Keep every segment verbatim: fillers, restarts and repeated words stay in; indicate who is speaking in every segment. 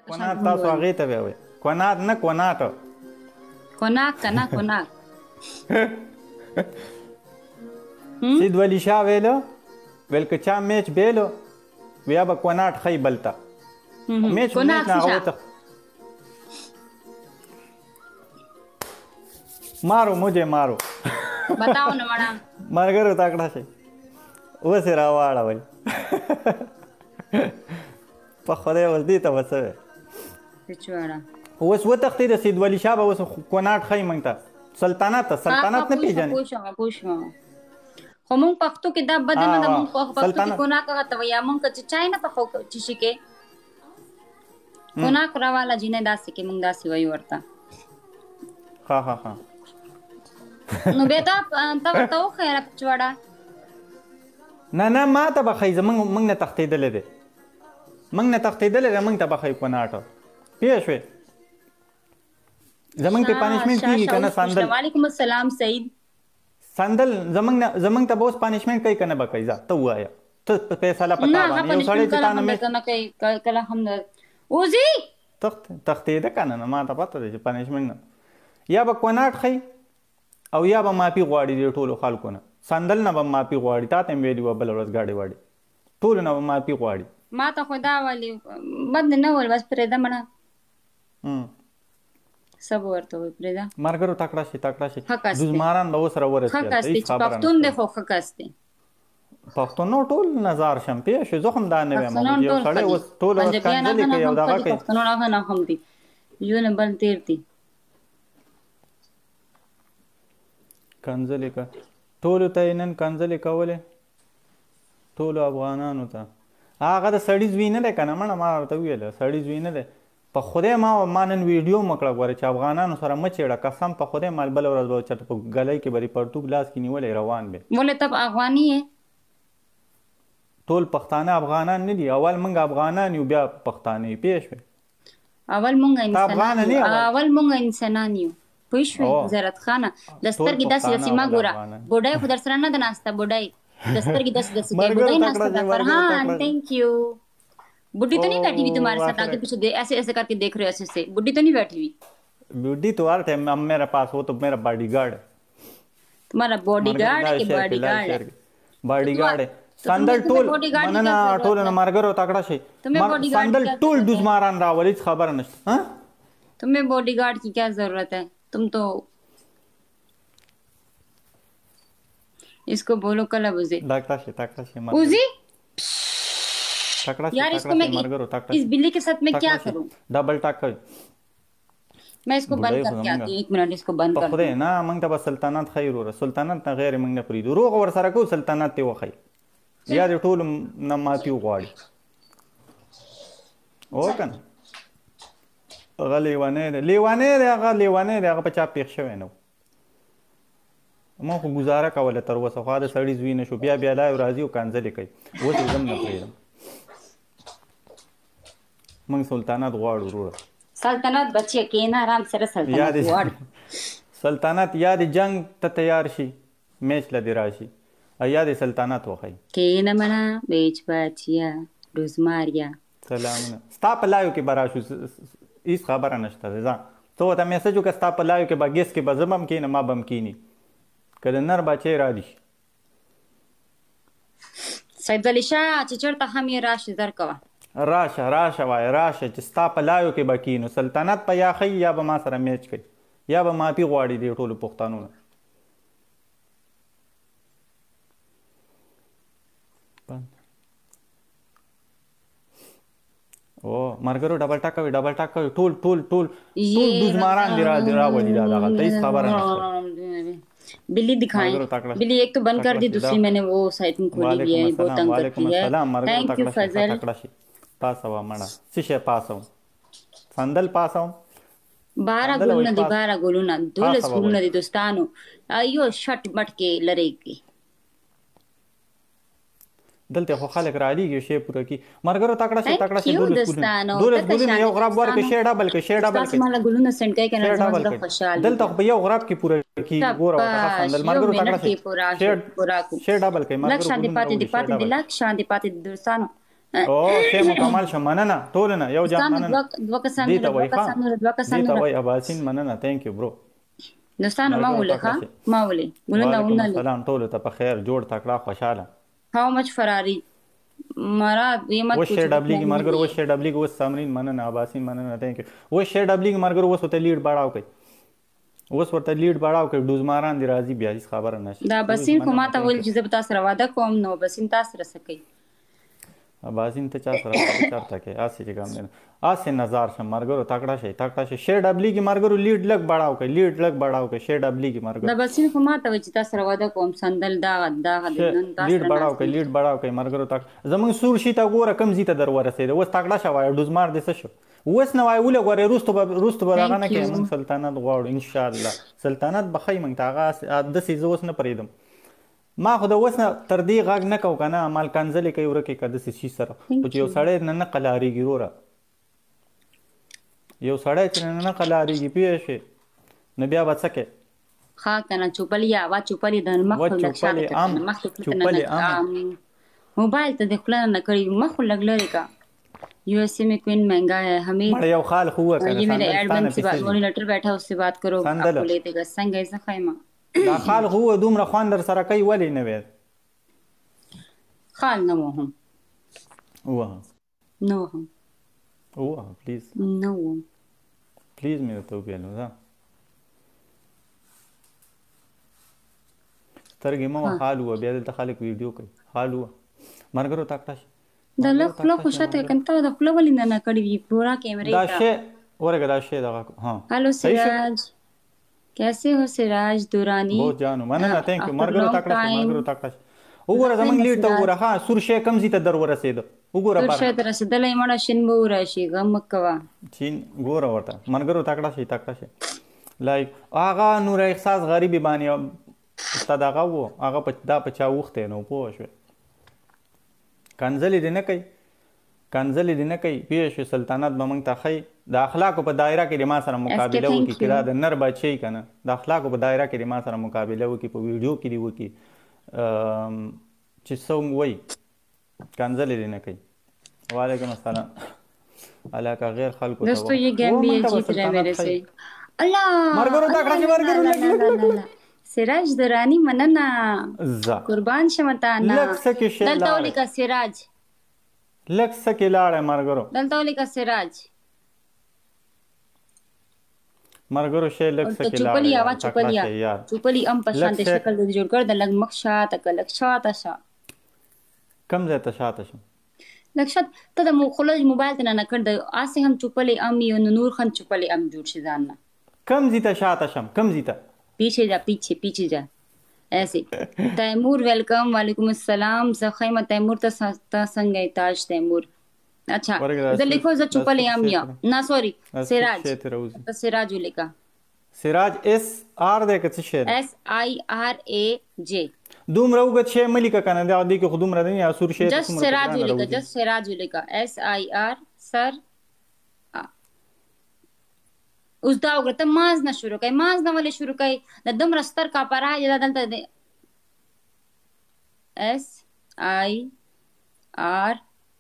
Speaker 1: کونات تاسو هغې ته بیا وایي کونات نه کوناټ
Speaker 2: کوناک که نه کوناک
Speaker 1: سید ولی شاه ویلو ویل که چا میچ بیلو بیا به کوناټ ښی بل ته میچ میچ نه هغه ته مارو مجھے مارو
Speaker 2: بتاو نه مړه
Speaker 1: ملګرو تکړه شئ اوس یې راواړوئ په خدای اوس دې ته به څه وی اوس وتښتېده سید ولی شاه به اوس کوناټ ښایي موږ ته سلطنت ته سلطنت نه پېژنې
Speaker 2: خو موږ پښتو کې دا بده نه ده موږ پښتو کې کوناک هغه ته وایي موږ که چې چای نه پخو چشي کې کوناک راواله جینۍ داسې کې موږ داسې وایو ورته
Speaker 1: ها ها ها
Speaker 2: نو بیا ته ته ورته وښیه پچواړه
Speaker 1: نه نه ما ته به ښایي زموږ موږ نه تښتېدلی دی موږ نه تښتېدلی دی موږ ته به ښایي کوناټ پوه شوې زموږ پې پانشمنټ کېږي که نه سندل
Speaker 2: وعلیکم السلام سعید
Speaker 1: سندل زموږ نه زموږ ته به اوس پانشمنټ کوي که نه به کوي ځه ته ووایه ته فیصله په تا باندې یو سړی چې تا نه
Speaker 2: کله هم نه اوزي
Speaker 1: تښتېده که نه نه ما ته پته دی چې پانشمنټ نه یا به کوناټ ښایي او یا به مافي غواړي دې ټولو خلکو نه سندل نه به مافي غواړي تا ته مې ویلي وه بله ورځ ګاډې واډې ټولو نه به مافي غواړي
Speaker 2: ما ته خو دا ولې بد نه ول بس پرېږده مړه څه به ورته وایي پرېږده
Speaker 1: ملګرو تکړه شي تکړه شي دوزماران به اوس راورسېدل
Speaker 2: ښه کس دی چې پښتون دی خو ښه کس دی
Speaker 1: پښتون نو ټول نظار شم پوه شو زه هم دا نه ویم یو سړی اوس ټول اوس کنځلې کوي او دغه کوي
Speaker 2: پښتنون هغه نه هم دي ژوند بل تېر دي
Speaker 1: کنځلې که ټولو ته یې نن کنځلې کولې ټولو افغانانو ته هغه د سړي زوی نه دی که نه مړه ما ورته وویله سړي زوی نه دی په خدای ما ما نن ویډیو مه کړه ګوره چې افغانانو سره مه چېړه قسم په خدای مال بله ورځ به چېرته په ګلۍ کې به دې پرتوګ لاس کې نیولی روان بې
Speaker 2: ولې ته افغاني یې
Speaker 1: ټول پښتانه افغانان نه دي اول موږ افغانان یو بیا پښتانه یو پوه شوې
Speaker 2: اول موږ انسانان یو اول موږ انسانان یو پوه شوې زیارت خانه د سترګې داسې داسې مه ګوره بوډۍ خو در سره نه ده ناسته بوډۍ د سترګې داسې داسې کوي بوډۍ ناسته ده فرحان تھینک یو बुढ़ी तो नहीं बैठी हुई तुम्हारे साथ आगे पीछे ऐसे ऐसे करके देख रहे हो ऐसे से बुढ़ी तो नहीं बैठी हुई
Speaker 1: बुढ़ी तो हर टाइम अब मेरे पास हो तो मेरा बॉडीगार्ड
Speaker 2: तुम्हारा बॉडीगार्ड है कि बॉडीगार्ड है
Speaker 1: बॉडीगार्ड है संदल टोल मनना टोल न मार्गरो तकड़ा से संदल टोल दुश्मनान रावली खबर नष्ट हां
Speaker 2: तुम्हें बॉडीगार्ड की क्या जरूरत है तुम तो इसको बोलो कल उजी
Speaker 1: तकड़ा से तकड़ा से
Speaker 2: उजी
Speaker 1: यार इसको मैं
Speaker 2: इस बिल्ली के साथ मैं क्या करूं
Speaker 1: डबल टक कर
Speaker 2: मैं इसको बंद करके आती हूं एक मिनट इसको बंद कर
Speaker 1: خدای نه موږ ته سلطنت خیر ور سلطنت نه غیر موږ نه پریدو روغ ور سره کو سلطنت ته وخی یا دې ټول نه ماتي غواړي او کنه غلی ونه لیوانه هغه لیوانه هغه په چا پیښ شوی نو ما خو گزاره کوله تر وسه خو دا سړی زوی نه شو بیا بیا لا راځي او کنځلې کوي اوس زم نه پریدم موږ سلطنت غواړو وروره
Speaker 2: سلطنت بچی کېنه آرام سره سلطنت غواړو
Speaker 1: سلطنت یا د جنگ ته تیار شي میچ لدې راشي یا د سلطنت وښایي
Speaker 2: کېنه مړه بیچ بچیه روزماریا
Speaker 1: سلامونه ستا په لایو کې به راشو هېڅ خبره نشته دی ځه ته ورته میسج وکړه ستا په لایو کې به ګیس کې به زه به هم کښېنم ما به هم کښېني که د نر بچی رادي
Speaker 2: سید علي شاه چې چېرته هم یې راشي زر کوه
Speaker 1: راشه راشه وای راشه چې ستا په لایو کې به کینو سلطنت په یا ښیي یا به ما سره میچ کوي یا به مافي غواړي دې ټولو پښتنو نه او ملګرو ډبل ټاک کوي ډبل ټاک کوي ټول ټول ټول ټول دوزماران دې راولي دا دغلته هېڅ خبره نشته
Speaker 2: बिल्ली दिखाएं बिल्ली एक तो बंद कर दी दूसरी मैंने वो साइट में खोली भी है बहुत तंग करती है थैंक यू फजल
Speaker 1: पासवा मणा शिशे पासव संदल पासव
Speaker 2: बारह गुलना दी बारह गुलना दौलत गुलना दी दोस्तानो अयो शट मट के लड़ेगी
Speaker 1: دلته خو خلک رالیږي شی پوره کی مرګرو تکړه شي تکړه شي دولت دولت ګلونه یو غراب ورکه شی ډبل کې شی ډبل کې
Speaker 2: مال ګلونه سند کوي کنه زما خوشاله
Speaker 1: دلته خو یو غراب کې پوره کی ګوره وتا سندل مرګرو تکړه شي
Speaker 2: شی پورا کو
Speaker 1: شی ډبل کې
Speaker 2: مرګرو لک شانتی پاتې دی پاتې دی لک شانتی پاتې دی دوستانو
Speaker 1: او شه مکمل شه مننه ټول نه یو جام مننه
Speaker 2: دوه کسان دوه کسان دوه کسان
Speaker 1: دیتا وای اباسین مننه ثانک یو برو
Speaker 2: دوستانو ما ولې ښه ما ولې ګلونه
Speaker 1: وعلیکم السلام ټول ته په خیر جوړ تکړه خوشاله
Speaker 2: هاو مچ فراری مراد یې مت
Speaker 1: و شیر ډبلی کی مرګر و شیر ډبلی کو سامرین مننه اباسین مننه ثانک یو و شیر ډبلی کی مرګر و ته لیډ باړاو کوي اوس ورته لیډ باړاو کوي دوز ماران دی راځي بیا هیڅ خبره نشي
Speaker 2: دا بسین خو ماته ویل چې زه به تاسو سره واده کوم نو بسین تاسو سره څه کوي
Speaker 1: اباسین ته چا سره چارته کې اسې چې ګام نه اسې نظر شم مرګرو تکړه شي تکړه شي شیر ډبلی کی مرګرو لیډ لګ باړاو کوي لیډ لګ باړاو کوي شیر ډبلی کی مرګرو
Speaker 2: دا بسین خو ماته ویل چې تاسو سره واده کوم سندل دا دا
Speaker 1: لیډ باړاو کوي لیډ باړاو کوي مرګرو تک زمونږ سور شي تا ګوره کم زیته در ورسېده اوس تکړه شوای دوز مار دې څه شو اوس نو وای ول غوړې روستو روستو برغه نه کې مون سلطنت غواړو ان شاء الله سلطنت بخای مونږ تاغه د سیزه اوس نه پریدم ما خو د اوس نه تر دې غاګ نه کو کنه مال کنځلې کوي ورکه کده سې سره او چې یو سړی نه نه قلاریږي وروره یو سړی چې نه نه قلاریږي پیښ شي نو بیا وڅکه
Speaker 2: ها کنه چوپلیا وا چوپلی د مخ له شاته کنه مخ
Speaker 1: چوپلی ام
Speaker 2: موبایل ته د خلانه نه کړی مخ لګلری کا यू एस ए में क्वीन महंगा है हमें
Speaker 1: यू खाल हुआ
Speaker 2: ये मेरे एडवन से बात मॉनिटर बैठा उससे बात करो आपको लेते गा संग ऐसा खैमा
Speaker 1: دا خال هو دومره خوان در سره کوي ولې نه وې
Speaker 2: خال نه وهم
Speaker 1: واه
Speaker 2: نو هم
Speaker 1: واه پلیز
Speaker 2: نو
Speaker 1: پلیز مې ته ویلو دا سترګې مو خال هو بیا د خلک ویډیو کوي خال هو مرګرو تاکټاش
Speaker 2: دا لږ خپل خوشاته کنته د خپل ولې نه نه کړی وی پورا کیمرې
Speaker 1: دا شی ورګه دا شی دا ها
Speaker 2: هالو سراج कैसे हो सिराज दुरानी
Speaker 1: बहुत जानू مننه ثانک یو مرګرو تاکټاش مرګرو تاکټاش وګوره زمنګ لیډ ته وګوره ها سور شی کم زیته در ورسېد وګوره
Speaker 2: پر شی در رسیدلې مړه شین بو راشي غم کوا
Speaker 1: چین ګوره ورته مرګرو تاکټاش تاکټاش لایک اغه نور احساس غریبی باندې استاد هغه وو هغه په دا په چا وخته نو پوه شو کنځلې دې نه کوي کنځلې دې نه کوي پیښ سلطنت به موږ ته خی د اخلاقو په دایره کې ما سره مقابله وکړي کړه د نر بچي کنه د اخلاقو په دایره کې ما سره مقابله وکړي په ویډیو کې دی وکړي چې څوم وای کنځلې دې نه کوي وعلیکم السلام علاقه غیر خلکو ته
Speaker 2: دوستو یہ گیم بھی عجیب رہا میرے سے اللہ
Speaker 1: مرګرو تا کړه مرګرو لګ
Speaker 2: سراج درانی مننه قربان شمتا نا دلته ولیکه سراج
Speaker 1: لک سکه لاړه مرګرو
Speaker 2: دلته ولیکه سراج
Speaker 1: مرګرو شی لک سکه لاړه
Speaker 2: چوپلی اوا چوپلیا چوپلی ام په شان د شکل د جوړ کړ د لګ مخ شاته ک لک شاته شا
Speaker 1: کم ځای ته شاته شم
Speaker 2: لک شاته ته د خلج موبایل ته نه کړ د اسه هم چوپلی ام یو نور خان چوپلی ام جوړ شي ځان نه
Speaker 1: کم ځای ته شاته شم کم ځای ته
Speaker 2: पीछे जा पीछे पीछे जा ऐसे तैमूर वेलकम वालेकुम अस्सलाम ज़खैमा तैमूर ता संगे ताज तैमूर अच्छा इधर लिखो ज चुपल यामिया ना सॉरी सिराज तो सिराज लिखा
Speaker 1: सिराज एस आर दे के छे
Speaker 2: S I R A J
Speaker 1: دوم روغت شی ملika کنه دا دې کې خودم ردنی اسور شی
Speaker 2: جس सिराज लिखा जस सिराज लिखा S I R sir اوس دا وګوره ته ماز نه شروع کوي ماز نه ولې شروع کوي د دومره ستر کاپره یا دلته دی S I R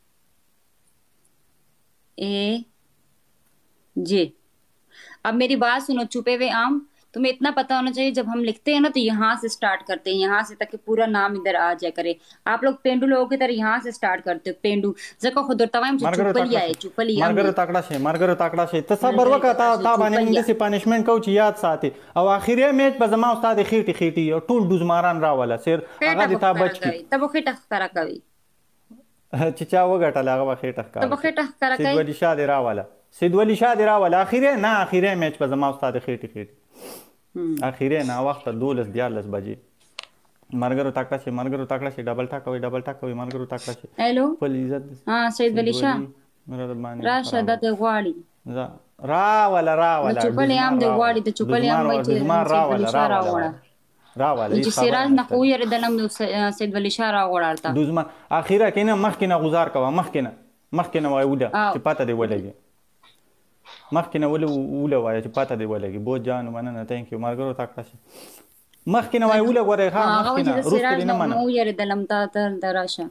Speaker 2: A J अब मेरी बात सुनो छुपे हुए आम तुम्हें इतना पता होना चाहिए जब हम लिखते हैं ना तो यहाँ से स्टार्ट करते हैं यहाँ से ताकि पूरा नाम इधर आ जाए करे आप लोग पेंडू लोगों की तरह यहाँ से स्टार्ट करते हो पेंडू जको खुद तवाम चुपलिया है चुपलिया
Speaker 1: मरगरो ताकड़ा से मरगरो ताकड़ा से तसबर वका ता ता बाने من دسي پانشمنت کو چې یاد ساتي او اخیری میچ په زما استاد خېټي خېټي او ټول دوزماران راواله سیر هغه د تا بچ کی
Speaker 2: تب خېټه ښکارا کوي
Speaker 1: چې چا وګټل هغه خېټه ښکارا
Speaker 2: تب خېټه ښکارا کوي
Speaker 1: سید ولی شاه دی راواله سید ولی شاه دی راواله اخیری نه اخیری میچ په زما استاد خېټي خېټي اخیری نه وخت دولس دیارلس بجې مرګرو تاکړه شي مرګرو تاکړه شي ډبل ټاک کوي ډبل ټاک کوي مرګرو تاکړه شي
Speaker 2: هلو
Speaker 1: خپل عزت
Speaker 2: ها سید ولی شاه راشه دته غواړي
Speaker 1: ز راواله راواله
Speaker 2: چوپلې هم دی غواړي د چوپلې هم وایي
Speaker 1: چې راواله راواله راواله
Speaker 2: چې سراج نه خو یې دلم سید ولی شاه راوړارتا
Speaker 1: دوزما اخیره کینه مخکینه گزار کوا مخکینه مخکینه وای ودا چې پاته دی ولګي مخکینه ول ول وای چې پاته دی ولګي بو جان مننه ثانک یو مرګرو تاکړه شي مخکینه وای ول غره ها مخکینه روس نه مننه
Speaker 2: نو یې دلم تا تر دراشه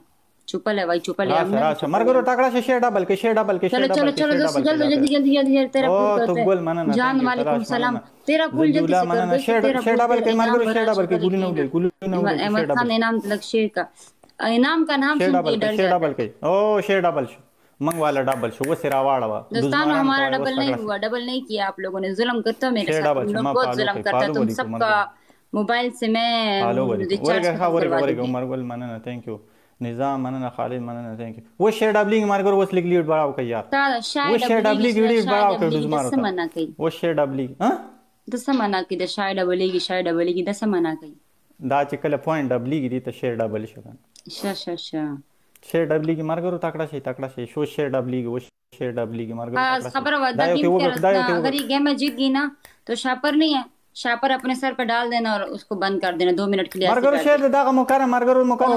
Speaker 2: चुपल है भाई चुपल है
Speaker 1: राशा राशा मरगरो तकड़ा से शेर डबल के शेर डबल के शेर
Speaker 2: चलो
Speaker 1: डबल
Speaker 2: चलो
Speaker 1: के
Speaker 2: चलो
Speaker 1: शेर
Speaker 2: दोस्तों
Speaker 1: डबल
Speaker 2: जल्दी जल्दी जल्दी जल्दी तेरा
Speaker 1: ओ
Speaker 2: फुल
Speaker 1: तो
Speaker 2: करते
Speaker 1: गोल मनना
Speaker 2: जान वालेकुम सलाम तेरा फुल जल्दी से कर दो
Speaker 1: शेर शेर डबल के मरगरो शेर डबल के गुली नौले गुली नौले
Speaker 2: अहमद खान इनाम लक्ष्य का इनाम का नाम सुन के डर
Speaker 1: शेर डबल के ओ शेर डबल मंग वाला डबल शो वो सिरा वाड़वा
Speaker 2: दोस्तों हमारा डबल नहीं हुआ डबल नहीं किया आप लोगों ने जुल्म करते हो मेरे साथ तुम लोग बहुत जुल्म करते हो तुम सबका मोबाइल से मैं रिचार्ज करवा दूंगी
Speaker 1: मरगल मनना थैंक यू निजाम मनना खालिद मनना थैंक यू वो शेर डबलिंग मरगर वो स्लिक लीड बढ़ाओ के यार वो शेर डबलिंग लीड बढ़ाओ के दुज मारो
Speaker 2: मना कई
Speaker 1: वो शेर डबलिंग हां
Speaker 2: दस मना की द शाय डबलिंग की शाय डबलिंग की दस मना कई
Speaker 1: दा चिकल पॉइंट डबलिंग दी त शेर डबल शगन
Speaker 2: श श श
Speaker 1: शेर डबली की मार करो तकड़ा से तकड़ा से शो शेर डबली की वो शेर डबली की मार करो
Speaker 2: खबर वादा टीम के अगर ये गेम में जीत गई ना तो शापर नहीं है शापर अपने सर पे डाल देना और उसको बंद कर देना दो मिनट के लिए
Speaker 1: मार करो शेर दागा मुकारा मार करो मुकारा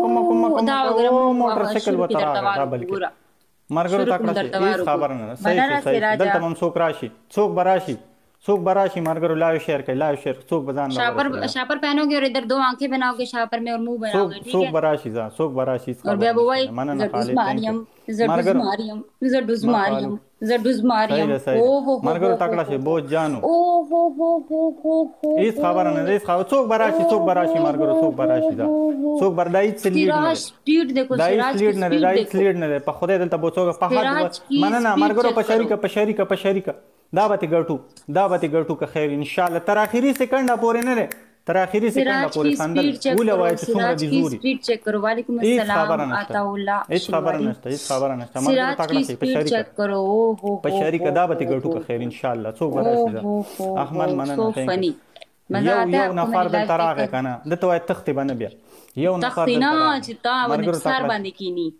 Speaker 1: मुकारा मुकारा मोटरसाइकिल बता डबल की मार करो तकड़ा से इस खबर ना सही सही दल तमाम सोक राशि सोक बराशी सोक बराशी मार करो लाइव शेयर के लाइव शेयर सोक बजान
Speaker 2: शापर शापर पहनोगे और इधर दो आंखें बनाओगे शापर में और मुंह बनाओगे ठीक है
Speaker 1: सोक बराशी जा सोक बराशी
Speaker 2: और बेबू भाई जडुस मारियम जडुस मारियम जडुस मारियम जडुस मारियम ओ हो
Speaker 1: मार करो तकड़ा से बहुत जानो
Speaker 2: ओ हो हो हो हो हो
Speaker 1: इस खबर ना इस खबर सोक बराशी सोक बराशी मार करो सोक बराशी जा सोक बरदाई से लीड ना
Speaker 2: स्पीड देखो सिराज
Speaker 1: लीड ना दाई लीड ना पे खुदे दल तब सोक पहाड़ मनना मार करो पशरी का पशरी का पशरी का दावती गटू दावती गटू का खैर इंशाल्लाह तर आखिरी सेकंड अपोरे ने रे तर आखिरी सेकंड अपोरे संदल उले वाय सुमरा दिजूरी
Speaker 2: स्पीड चेक करो वालेकुम अस्सलाम आताउल्ला
Speaker 1: इस खबर नस्ता इस खबर नस्ता
Speaker 2: मार तकड़ा से पशरी चेक करो ओ हो
Speaker 1: पशरी का दावती गटू का खैर इंशाल्लाह सो बराशी अहमद मनना थैंक यू
Speaker 2: मजा आता है
Speaker 1: यो नफर दल तरा है kana दतो ay तख्ती बन बिया यो नफर
Speaker 2: तख्ती ना चिता वन सार बांधी कीनी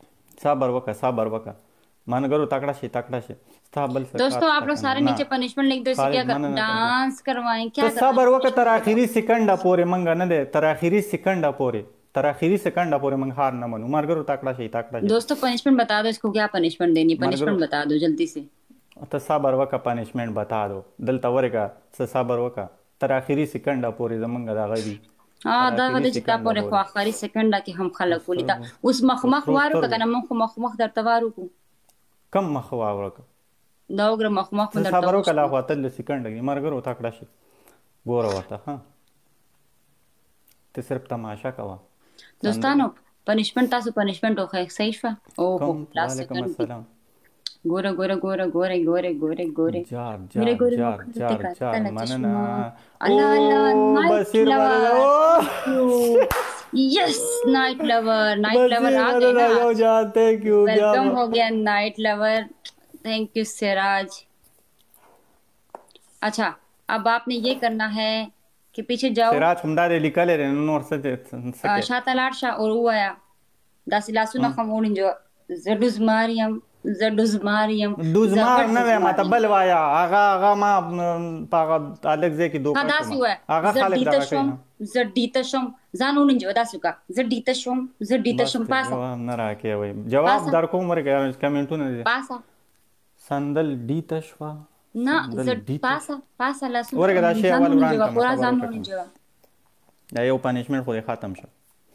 Speaker 1: साबर वका साबर वका मन करो तकड़ा से तकड़ा से स्ताबल से
Speaker 2: दोस्तों आप लोग सारे नीचे पनिशमेंट लिख दो इसे क्या कर डांस करवाएं क्या
Speaker 1: तो साबर वका तर आखिरी सेकंड अपोरे मंगा न दे तर आखिरी सेकंड अपोरे तर आखिरी सेकंड अपोरे मंग हार न मनू मार करो तकड़ा से तकड़ा से
Speaker 2: दोस्तों पनिशमेंट बता दो इसको क्या पनिशमेंट देनी पनिशमेंट बता दो जल्दी से
Speaker 1: तो साबर वका पनिशमेंट बता दो दल तवरेगा साबर वका तर आखिरी सेकंड अपोरे जमंगा दा गई
Speaker 2: हां दा वद चिता पोरे खो आखिरी सेकंड के हम खलक उलिता उस मखमख वारो का ना मख मखमख दर तवारू को
Speaker 1: कम मखवावर का
Speaker 2: दावग्र मखमख दर
Speaker 1: साबरो का ला होता ले सेकंड की मरगर होता कड़ा से गोरा होता हां ते सिर्फ तमाशा का वा
Speaker 2: दोस्तों पनिशमेंट तासु पनिशमेंट हो है सही फा ओहो लास्ट सेकंड गोरे गोरे गोरे गोरे गोरे गोरे गोरे
Speaker 1: जार जार जार जार जार मनना
Speaker 2: अल्लाह अल्लाह
Speaker 1: बसीर वाला
Speaker 2: yes night lover night lover आ गए ना
Speaker 1: थैंक यू
Speaker 2: वेलकम हो गया night lover thank you Siraj अच्छा अब आपने ये करना है कि पीछे जाओ
Speaker 1: सिराज हमदा रे निकले रे नोर से
Speaker 2: शातलाट शाह और वो आया दासिलासु ना खमोन जो जडुस मारियम जडुस मारियम
Speaker 1: दुजमार न वे मत बलवाया आगा आगा मा पागा अलग जे की दो
Speaker 2: का दास हुआ
Speaker 1: आगा खाले लगा के
Speaker 2: जडीतशम जानून जो दासुका जडीतशम जडीतशम पासा
Speaker 1: न रहा के भाई जवाब दर को मर गया कमेंट न
Speaker 2: पासा
Speaker 1: संदल डीतशवा
Speaker 2: ना जड पासा पासा लासु
Speaker 1: और गदा शे वाला रान का
Speaker 2: पूरा जानून जो
Speaker 1: या यो पनिशमेंट हो खत्म छ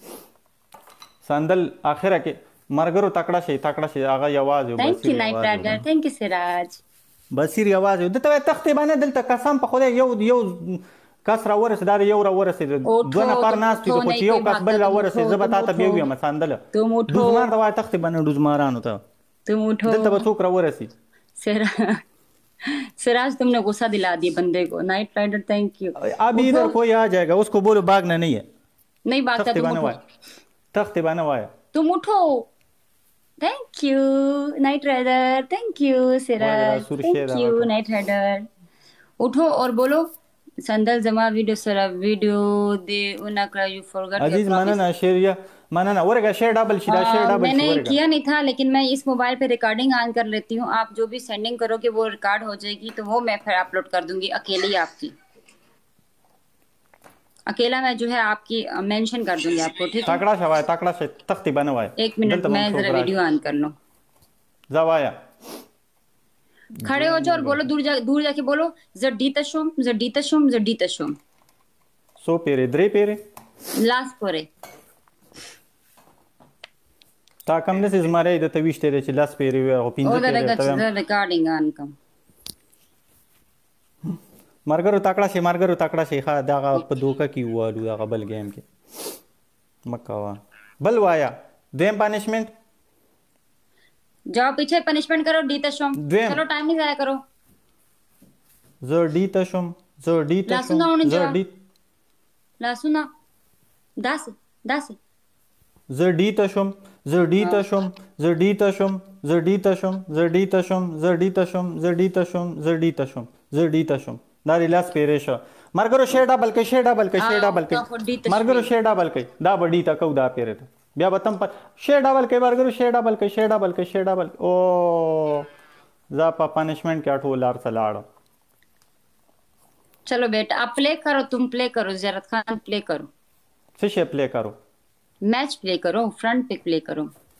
Speaker 1: संदल आखिर के मरगरो तकड़ा से तकड़ा से आगा आवाज हो
Speaker 2: thank you night rider thank you Siraj
Speaker 1: Basir आवाज हो दते तख्ते बने दल तक कसम पे खुदा यो यो कसरा वरस दार यो रा वरस दोना पर नास तो कुछ यो कस बल वरस जबता तब यो म सांदल
Speaker 2: तुम उठो
Speaker 1: दुजमार दवा तख्ते बने दुजमारान होता
Speaker 2: तुम उठो
Speaker 1: दल तब छोकरा वरस
Speaker 2: सिराज सिराज तुमने गुस्सा दिला दिया बंदे को नाइट राइडर थैंक यू
Speaker 1: अभी इधर कोई आ जाएगा उसको बोलो भागना नहीं है
Speaker 2: नहीं भागता तुम उठो
Speaker 1: तख्ते बनवाया
Speaker 2: तुम उठो thank you night rider thank you Siraj thank you night rider उठो और बोलो संदल जमा वीडियो सरा वीडियो दे उनका यू फॉरगॉट
Speaker 1: अजीज मनना शेयर मनना वरगा शेयर डबल शिरा शेयर डबल
Speaker 2: मैंने किया नहीं था लेकिन मैं इस मोबाइल पे रिकॉर्डिंग ऑन कर लेती हूँ आप जो भी सेंडिंग करोगे वो रिकॉर्ड हो जाएगी तो वो मैं फिर अपलोड कर दूंगी अकेले ही आपकी अकेला मैं जो है आपकी मेंशन कर दूंगी आपको ठीक है
Speaker 1: तकड़ा शवाय तकड़ा से तख्ती बनवाए
Speaker 2: एक मिनट मैं जरा वीडियो ऑन कर लूं
Speaker 1: जवाया
Speaker 2: खड़े हो जाओ और बोलो दूर जा दूर जाके बोलो जडीतशम जडीतशम जडीतशम
Speaker 1: सो पेरे द्रे पेरे
Speaker 2: लास्ट पोरे
Speaker 1: تا کم داسې زمری درته ویشتی دی چې لس پیرې وي او پنځه پیرې
Speaker 2: ودرېږه
Speaker 1: درته
Speaker 2: چې
Speaker 1: وایم.
Speaker 2: زه ریکارډینګ آن کړم.
Speaker 1: ملګرو تکړه شي ملګرو تکړه شي ښه دغه په دوکه کې ووالو دغه بل ګیم کې مه کوه. بل وایه دویم پنشمنټ
Speaker 2: जाओ पीछे पनिशमेंट करो डी ته شوم.
Speaker 1: دویم
Speaker 2: चलो टाइम नहीं ضایع करो.
Speaker 1: زه ډي ته شوم زه ډي ته شوم
Speaker 2: لاسونه ونیسه.
Speaker 1: زه ډي
Speaker 2: لاسونه داسې داسې
Speaker 1: زه ډي ته شوم زه ډي ته شوم زه ډي ته شوم زه ډي ته شوم زه ډي ته شوم زه ډي ته شوم زه ډي ته شوم زه ډي ته شوم زه ډي ته شوم دا دی لاس پیرې شه ملګرو شی ډبل کوي شی ډبل کوي شی ډبل کوي ملګرو شی ډبل کوي دا به ډي ته کوو دا پیرې ته بیا به تم په شی ډبل کوي ملګرو شی ډبل کوي شی ډبل کوي شی ډبل او زه په پنشمنټ کې ټول لار څه لاړم.
Speaker 2: चलो बेटा आप प्ले करो तुम प्ले करो ज़यारत खान प्ले करो.
Speaker 1: څه شی پلی کارو
Speaker 2: मैच प्ले करो फ्रंट पे प्ले करो.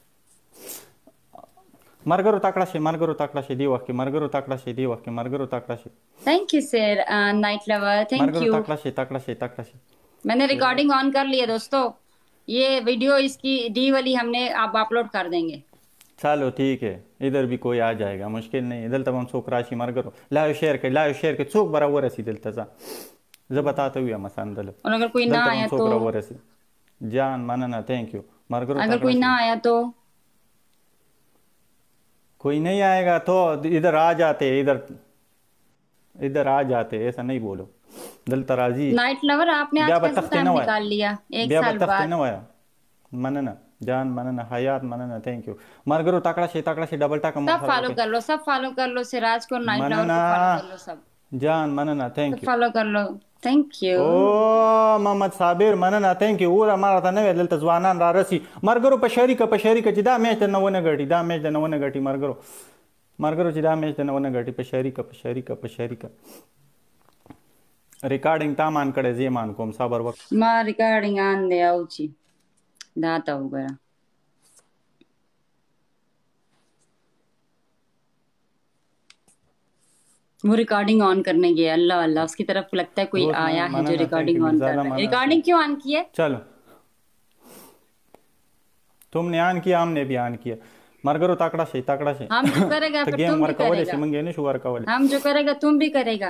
Speaker 1: मरगरो तकड़ा शे मरगरो तकड़ा शे दी वक्त मरगरो तकड़ा शे दी वक्त मरगरो तकड़ा शे.
Speaker 2: Thank you sir night lover thank you.
Speaker 1: मरगरो तकड़ा शे तकड़ा शे तकड़ा शे.
Speaker 2: मैंने रिकॉर्डिंग ऑन कर लिया दोस्तों. ये वीडियो इसकी डी वाली हमने आप अपलोड कर देंगे.
Speaker 1: चलो ठीक है इधर भी कोई आ जाएगा मुश्किल नहीं इधर तब हम सोक राशि मरगरो लाइव शेयर के लाइव शेयर के चोक बराबर ऐसी दिल तजा जब बताते हुए मसान दल.
Speaker 2: और अगर कोई ना आया तो
Speaker 1: बराबर ऐसी जान मानना थैंक यू मरगरो.
Speaker 2: अगर कोई ना आया तो
Speaker 1: कोई नहीं आएगा तो इधर आ जाते इधर इधर आ जाते ऐसा नहीं बोलो दिल तराजी.
Speaker 2: नाइट लवर आपने आज कैसे टाइम निकाल लिया एक साल बाद.
Speaker 1: मनना जान मनना हयात मनना थैंक यू मरगरो तकड़ा से तकड़ा से डबल टक
Speaker 2: सब फॉलो कर लो सब फॉलो कर लो सिराज को नाइट लवर को फॉलो कर लो सब
Speaker 1: जान मनना थैंक यू
Speaker 2: फॉलो कर लो थैंक यू.
Speaker 1: ओ मोहम्मद साबिर मनना थैंक यू और हमारा था नवे दिल तजवानान रारसी मरगरो पशरी का पशरी का जिदा मैच न वन गटी दा मैच न वन गटी मरगरो मरगरो जिदा मैच न वन गटी पशरी का पशरी का पशरी का रिकॉर्डिंग तामान कड़े जे मान कोम साबर वक्त
Speaker 2: मा रिकॉर्डिंग आन दे आउची दाता हो गया. वो रिकॉर्डिंग ऑन करने गया अल्लाह अल्लाह उसकी तरफ लगता है कोई आया है जो रिकॉर्डिंग ऑन कर रहा है. रिकॉर्डिंग क्यों ऑन की है?
Speaker 1: चलो तुमने ऑन किया हमने भी ऑन किया मरगरो तकड़ा से तकड़ा से
Speaker 2: हम जो करेगा फिर तुम भी करेगा
Speaker 1: मंगे ने शुगर कवले
Speaker 2: हम जो करेगा तुम भी करेगा.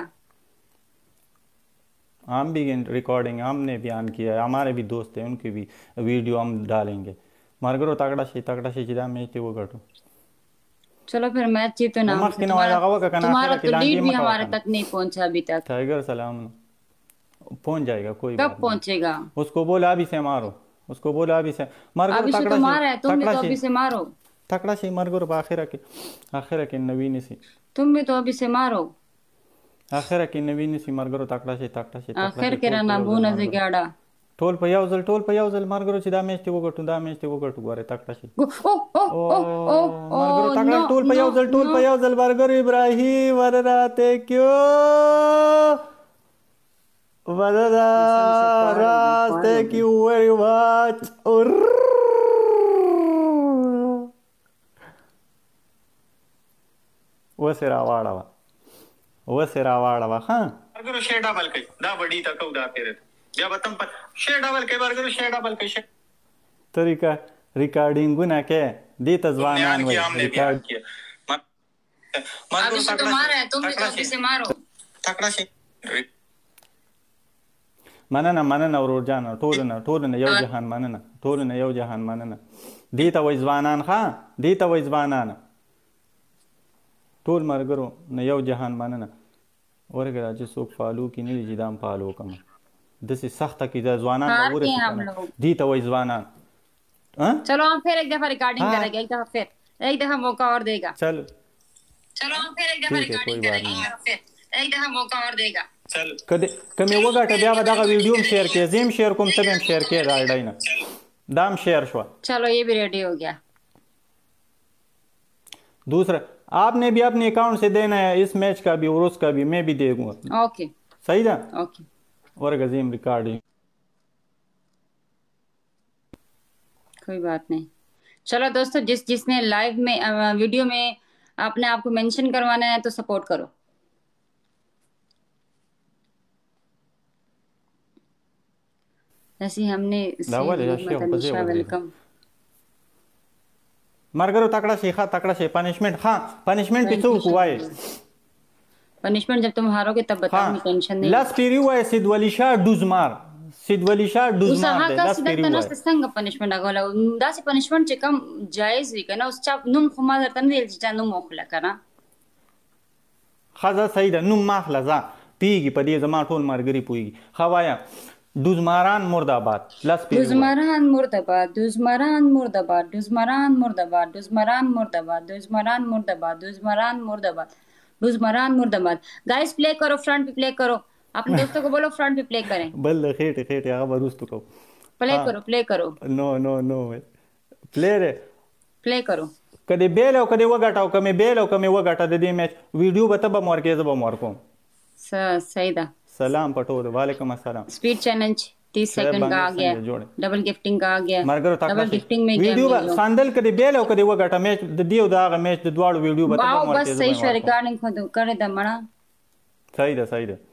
Speaker 1: हम भी रिकॉर्डिंग हमने भी ऑन किया है हमारे भी दोस्त हैं उनकी भी वीडियो हम डालेंगे मरगरो तकड़ा से तकड़ा से जिदा में वो घटो.
Speaker 2: चलो फिर मैच जीतो ना तुम्हारा तो लीड भी हमारे तक नहीं पहुंचा अभी तक.
Speaker 1: टाइगर सलाम पहुंच जाएगा कोई
Speaker 2: कब पहुंचेगा?
Speaker 1: उसको बोला अभी से मारो उसको बोला अभी से
Speaker 2: अभी से तो मारा है तुम भी तो अभी से मारो
Speaker 1: तकड़ा से मरगरो आखिर के आखिर के नवीन से
Speaker 2: तुम भी तो अभी से मारो
Speaker 1: आखिर के नवीन से मरगरो तकड़ा से तकड़ा से
Speaker 2: आखिर के राना बूना से गाड़ा
Speaker 1: टोल पे यावजल टोल पे यावजल मरगरो ची दामेज ते वगटू दामेज ते वगटू गोरे तकड़ा से
Speaker 2: ओ ओ ओ ओ
Speaker 1: मरगरो तकड़ा टोल पे यावजल टोल पे यावजल मरगरो इब्राहिम वरराते क्यों वररा रास्ते क्यों वेरी मच और वो सिरा वाड़ावा वो सिरा वाड़ावा हाँ मरगरो शेडा बलकई दा बड़ी तक उदा तेरे जब तुम पर शेर डबल के बर्गर शेर डबल के शेर तरीका रिकॉर्डिंग गुना के दी तजवानान वे रिकॉर्ड किया
Speaker 2: अभी से तो मारा है तुम भी तो अभी से मारो
Speaker 1: तकड़ा से मनना मनना और जाना टोलना टोलना यौ जहान मनना टोलना यौ जहान मनना दी त वजवानान खा दी त वजवानान टोल मरगरो न यौ जहान मनना और गरा जो सुख फालू की नी जिदाम फालू कम दसी सख्त की जवाना और दी तो वही जवाना.
Speaker 2: चलो हम फिर एक दफा रिकॉर्डिंग करेंगे एक दफा फिर एक दफा मौका और देगा.
Speaker 1: चलो
Speaker 2: चलो हम फिर एक दफा रिकॉर्डिंग करेंगे फिर एक दफा मौका और देगा.
Speaker 1: चलो कदे कमी वगा टे ब्या बदा वीडियो में शेयर किया जेम शेयर कोम तब हम शेयर किया राइड ना दाम शेयर शो.
Speaker 2: चलो ये भी रेडी हो गया.
Speaker 1: दूसरा आपने भी अपने अकाउंट से देना है इस मैच का भी और उसका भी मैं भी दे दूंगा.
Speaker 2: ओके
Speaker 1: सही था
Speaker 2: ओके
Speaker 1: और गजीम रिकॉर्डिंग
Speaker 2: कोई बात नहीं. चलो दोस्तों जिस जिसने लाइव में वीडियो में अपने आप को मेंशन करवाना है तो सपोर्ट करो. ऐसे हमने वेलकम
Speaker 1: مرګرو تکړه شي ښه تکړه شي پنشمنٹ ها پنشمنٹ پې څوک وایي
Speaker 2: पनिशमेंट जब तुम हारोगे तब बताऊंगी टेंशन नहीं
Speaker 1: لاس پیری وایي سیدولي شاه ډوزمار سیدولي شاه ډوزمار دی لاس پیری
Speaker 2: وایي اوس څنګه پنشمنٹ هغه داسې پنشمنٹ چې کم جایز وي کنه اوس چا نوم خو ما درته نه ویل چې چا نوم واخله کنه
Speaker 1: ښځه صحیح ده نوم ما اخله ځه پیږي په دې زما ټول ملګري پوهېږي ښه وایه دوزماران مرداباد لاس پیری
Speaker 2: دوزماران مرداباد دوزماران مرداباد دوزماران مرداباد دوزماران مرداباد دوزماران مرداباد دوزماران مرداباد دوزماران مرداباد गाइस प्ले करो फ्रंट पे प्ले करो अपने दोस्तों को बोलो फ्रंट पे प्ले करें
Speaker 1: बल खेटे खेटे هغه وروستو کو
Speaker 2: प्ले करो प्ले करो
Speaker 1: نو نو نو प्ले रे
Speaker 2: प्ले करो
Speaker 1: کدی بیل او کدی وګټاو کمه بیل او کمه وګټا د دې میچ ویډیو به ته به مور کې زب مور کوم
Speaker 2: صحیح ده
Speaker 1: سلام پټول وعلیکم السلام
Speaker 2: स्पीड चैलेंज तीस सेकंड का आ गया डबल गिफ्टिंग का आ गया डबल गिफ्टिंग में
Speaker 1: वीडियो सैंडल कदे बेल او कदे وګټا میچ د دیو دا میچ د دواړو ویډیو به ته مور کې
Speaker 2: بس صحیح شو ریکارډینګ خو کړه د مړه
Speaker 1: صحیح ده صحیح ده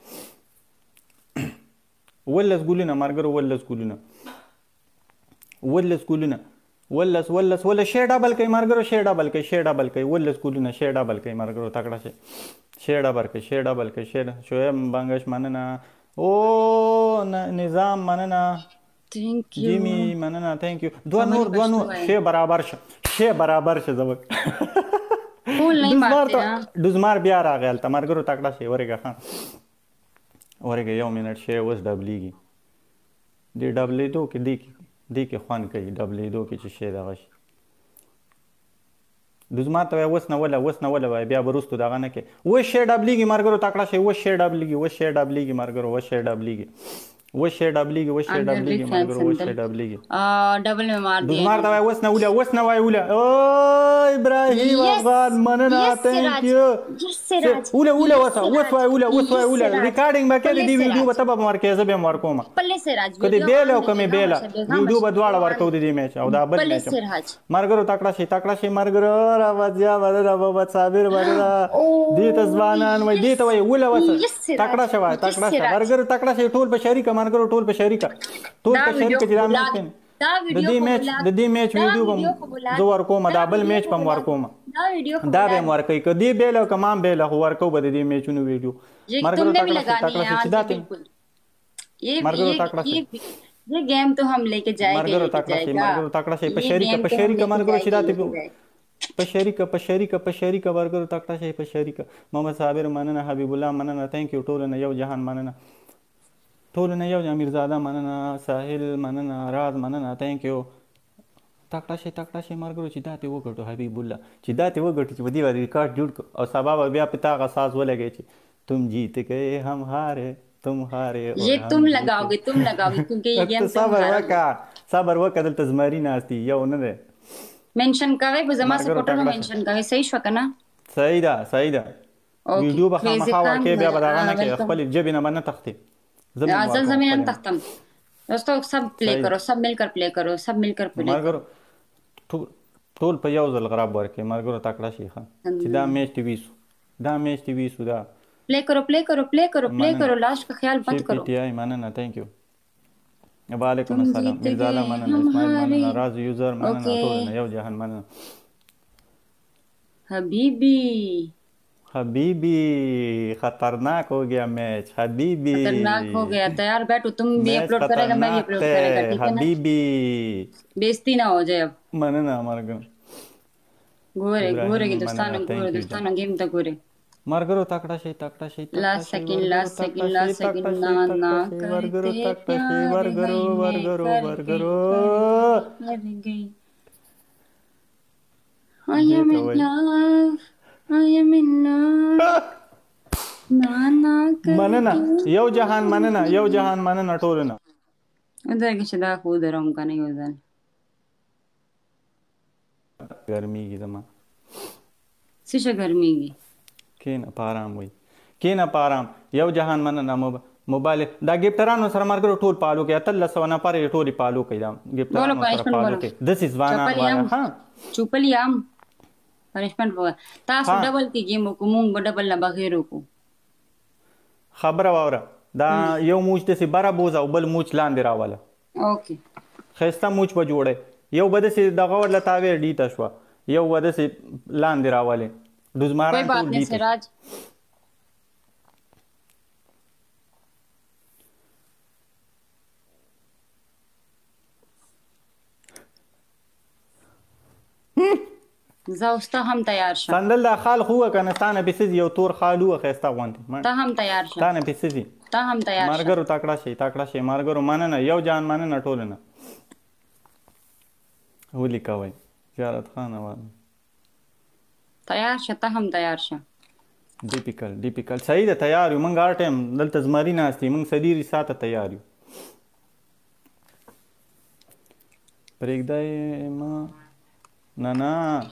Speaker 1: ولس ګولینه مرګرو ولس ګولینه ولس ګولینه ولس ولس ولا شی ډبل کوي مرګرو شی ډبل کوي شی ډبل کوي ولس ګولینه شی ډبل کوي مرګرو تکړه شي شی ډبل کوي شی ډبل کوي شی شویم بنگش مننه او نظام مننه
Speaker 2: thank you
Speaker 1: جیمی مننه thank you دو نور دو نور شی برابر شه شی برابر شه زبک
Speaker 2: فول نہیں مارتے ها
Speaker 1: دوزمار بیا راغل ته مرګرو تکړه شي ورګه ها ورګه یو منټ شی وس ډبلیږي دی ډبلې دو کې دی دی کې خوان کوي ډبلې دو کې چې شی دغه شي دوزمار ته وس نه ولا وس نه ولا بیا برستو دغه نه کې و شی ډبلیږي مرګرو تکړه شي و شی ډبلیږي و شی ډبلیږي مرګرو و شی ډبلیږي و شی ډبلیږي و شی ډبلیږي مرګرو و شی ډبلیږي
Speaker 2: ا ډبل میں مار دیا
Speaker 1: دوزمار ته وس نه ولا وس نه وای ولا او ابراهیم افغان مننه تhank you ولا ولا وس وس وای ولا وس وای ولا ریکارډینګ ما کې دی ویډیو به تبه مار کې زبه مار کوم
Speaker 2: پله سراج
Speaker 1: کدی بیل او کمه بیل ویډیو به دواړه ورکو دي میچ او دا بل میچ مرګرو تکړه شي تکړه شي مرګرو را وځیا ودره بابا صابر ودره دې تزبانان وای دې ته وای ولا وس تکړه شي وای تکړه شي مرګرو تکړه شي ټول په شریک مرګرو ټول په شریک ټول په شریک چې دا میچ د دې میچ د دې میچ ویډیو کوم زو ورکوم دا بل میچ پم ورکوم
Speaker 2: دا ویډیو
Speaker 1: دا به ورکې کدی بیل او کمان بیل هو ورکو به دې میچونو ویډیو مرګرو تکړه تکړه شي دا ته
Speaker 2: ये ये गेम तो हम लेके जाएंगे
Speaker 1: مرګرو تکړه شي مرګرو تکړه شي په شریک په شریک مرګرو شي دا ته په شریک په شریک په شریک مرګرو تکړه شي په شریک محمد صابر مننه حبیب الله مننه ثانک یو ټول نه یو جهان مننه ټول نه یو امیرزاده مننه ساحل مننه راز مننه ثانک یو تکړه شي تکړه شي مرګرو چې دا ته وګټو حبیب الله چې دا ته وګټو چې ودی ودی ریکارډ جوړ او سبب بیا پتا غساز ولګي چې تم جیت گئے हम हारे तुम हारे
Speaker 2: ये तुम लगाओगे तुम लगाओगे क्योंकि ये गेम
Speaker 1: صبر وکا صبر وکا دلته زمری ناشتي یو نه ده
Speaker 2: मेंशन کوي په زما سپورټر نو मेंशन کوي صحیح شو کنه
Speaker 1: صحیح ده صحیح ده ویډیو به خامخا ورکې بیا بداغه نه کې خپل جبې نه باندې تختې
Speaker 2: زمين زمين نه تختم دوستو سب پلی کرو سب ملکر پلی کرو سب ملکر پلی
Speaker 1: مرګرو ټول په یو ځل غراب ورکې مرګرو تکړه شي ښه چې دا میچ ټي وي سو دا میچ ټي وي سو دا
Speaker 2: प्ले करो प्ले करो प्ले करो प्ले करो लास्ट का ख्याल मत करो
Speaker 1: पीटीआई मानना थैंक यू वालेकुम अस्सलाम मिर्जाला मानना इस्माइल मानना राज यूजर मानना तो यव जहान मानना
Speaker 2: हबीबी
Speaker 1: हबीबी खतरनाक हो गया मैच हबीबी
Speaker 2: खतरनाक हो गया तैयार बैठो तुम भी अपलोड करेगा मैं भी अपलोड करेगा ठीक है ना
Speaker 1: हबीबी
Speaker 2: बेइज्जती ना हो जाए अब
Speaker 1: मानना हमारे को
Speaker 2: गोरे गोरे के दोस्तान गोरे दोस्तान गेम तक गोरे
Speaker 1: मरगरो तकड़ा शे तकड़ा शे
Speaker 2: last second last second last second ना ना
Speaker 1: वर्गरो तकड़ा शे वर्गरो वर्गरो वर्गरो
Speaker 2: मर गई I am in love I am in love ना ना
Speaker 1: मनना یو جهان مننه یو جهان مننه ټولنه
Speaker 2: دا کې چې دا خو دروم کنه یو ځل
Speaker 1: ګرميږي زما
Speaker 2: څه ګرميږي
Speaker 1: کینه پارام وي کینه پارام یو جهان مننه موبایل دا ګپټرانو سره مرګرو ټول پالو کې اتل سونه پاره ټولي پالو کې دا ګپټرانو سره پالو کې دس از وانا ها
Speaker 2: چوپلیام پنشمنٹ وګ تاسو ډبل کې گیم کو مونږ ډبل نه بغیر کو
Speaker 1: خبره واوره دا یو موچ د سی بره بوز او بل موچ لاندې راواله
Speaker 2: اوکې
Speaker 1: خسته موچ په جوړه یو بده سي دغه ورله تاوی ډی تاسو یو به داسې لاندې راولې ډوزماران
Speaker 2: کوئی بات
Speaker 1: ټول
Speaker 2: نہیں
Speaker 1: دي ته
Speaker 2: سراج. زه اوس ته هم تیار شه.
Speaker 1: سندل دا خال خو وکنه ستانه پسې یو تور خال و ښایسته غوندې
Speaker 2: ته هم تیار شه.
Speaker 1: ستانه پسې دي
Speaker 2: ته هم تیار شه.
Speaker 1: مارګرو تکړه شي تکړه شي مارګرو مننه یو جان مننه ټولو نه ولیکوئ زیارت خان وال
Speaker 2: تیار شه. ته هم تیار شه.
Speaker 1: ډیپیکل ډیپیکل صحیح ده تیار یو موږ هر ټایم دلته زمري ناست یو موږ سدیري ساته تیار یو پرېږدی ما نه نه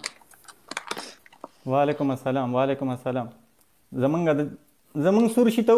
Speaker 1: وعلیکم السلام وعلیکم السلام زمونږ د زمونږ سور شي ته